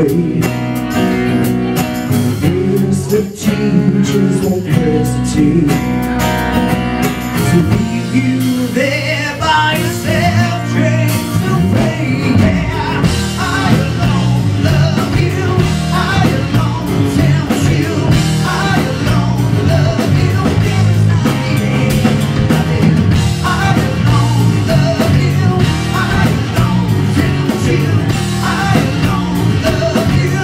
way. Years of teachers won't hesitate to leave you there by yourself, trained to play. Yeah, I alone love you, I alone tempt you, I alone love you. There is not the end. I alone love you, I alone tempt you, I alone love you.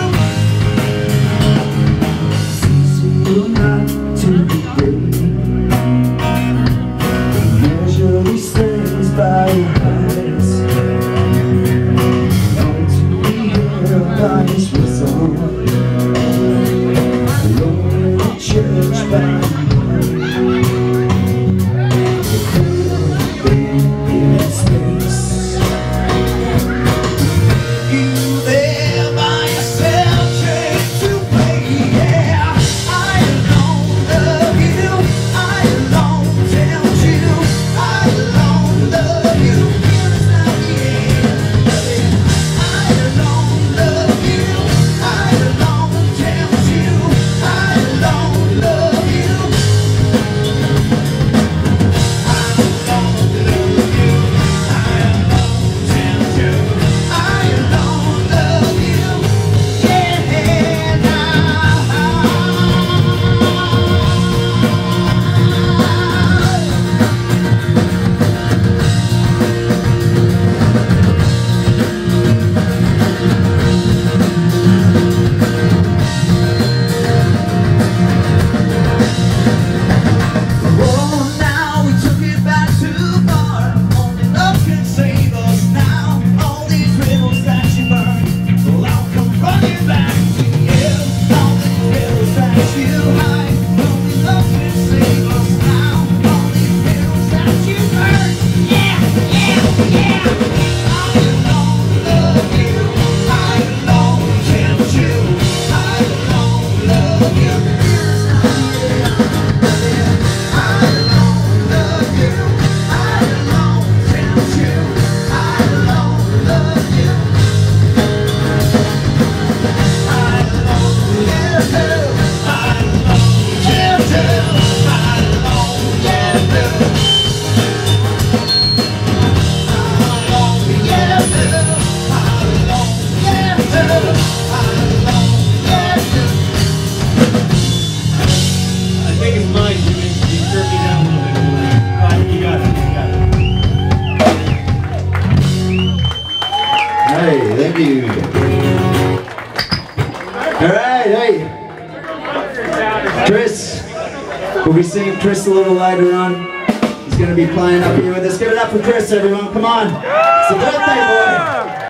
It's easy not to be brave. Measure these things by your eyes. Not to be held by this result. Alone in the church by in space. You there by yourself, trained to play. Yeah, I alone love you, I alone tempt you, I alone love you. Here is not the end. I alone love you, I alone tempt you, I alone love you. Hey, thank you. Alright, hey. Chris, we'll be singing Chris a little later on. He's going to be playing up here with us. Give it up for Chris, everyone. Come on. It's a birthday boy.